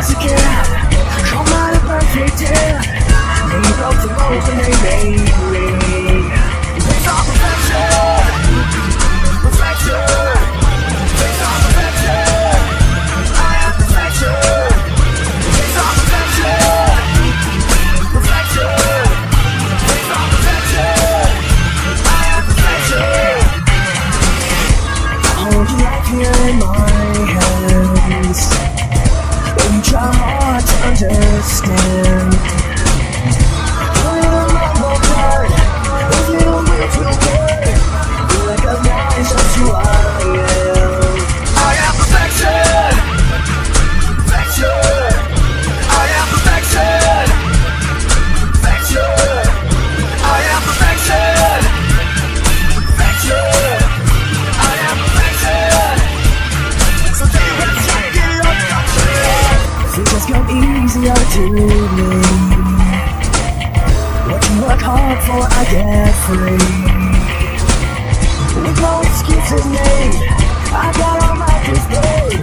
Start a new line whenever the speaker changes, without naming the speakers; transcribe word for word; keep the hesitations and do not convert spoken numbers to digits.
once again. Come out a perfect ten. They broke the rules and they made me. It's all perfection. Perfection. It's all perfection. I am perfection. It's all perfection. Perfection. It's all perfection. I am perfection. Hold you right here in my hands. When you try hard to understand. Put it on my whole card. Those little words will work. You recognize just who I am. I am perfection. Perfection. I am perfection. Perfection. I am perfection. Perfection. I am perfection. So take a breath, try to get it off your chest. Things just come easier to me. What you work hard for, I get free. With no excuses made, I got all my display.